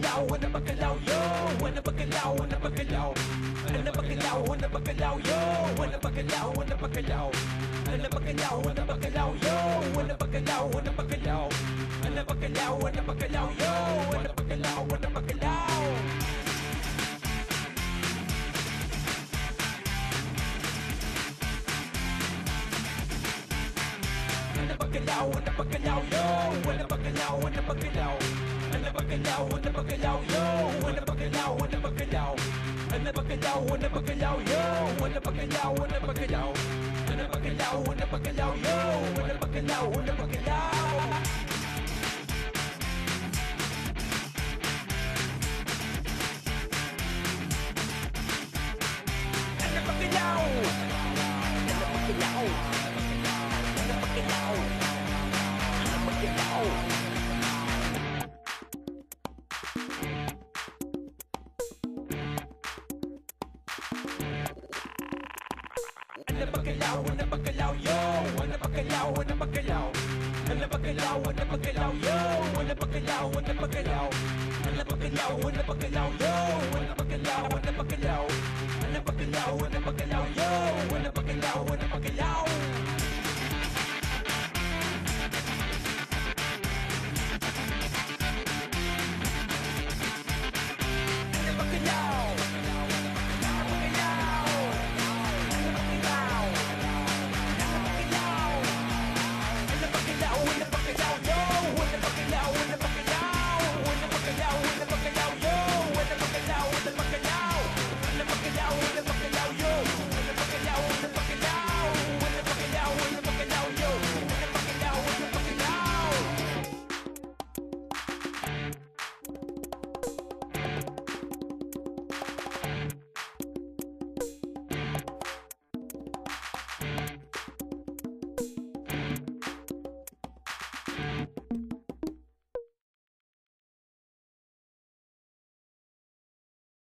bacalhau, Ana bacalhau, yo, Ana bacalhau, Ana bacalhau, Ana bacalhau, Ana bacalhau, yo, Ana bacalhau, Ana bacalhau, Ana bacalhau, Ana bacalhau, yo, Ana bacalhau, Ana bacalhau, Ana bacalhau, Ana bacalhau, yo, Ana bacalhau, Ana bacalhau. Ana bacalhau, Ana bacalhau, yo, Ana bacalhau, Ana bacalhau, Ana bacalhau, Ana bacalhau, yo, Ana bacalhau, Ana bacalhau, Ana bacalhau, Ana bacalhau, yo, Ana bacalhau, Ana bacalhau, Ana bacalhau, Ana bacalhau, yo, Ana bacalhau, Ana bacalhau. Ana bacalhau, Ana bacalhau, Ana bacalhau, Ana bacalhau. Ana bacalhau, Ana bacalhau, yo, Ana bacalhau, Ana bacalhau, Ana bacalhau, Ana bacalhau, yo, Ana bacalhau, Ana bacalhau, Ana bacalhau, Ana bacalhau, yo, Ana bacalhau, Ana bacalhau, Ana bacalhau, Ana bacalhau, yo, Ana bacalhau, Ana bacalhau.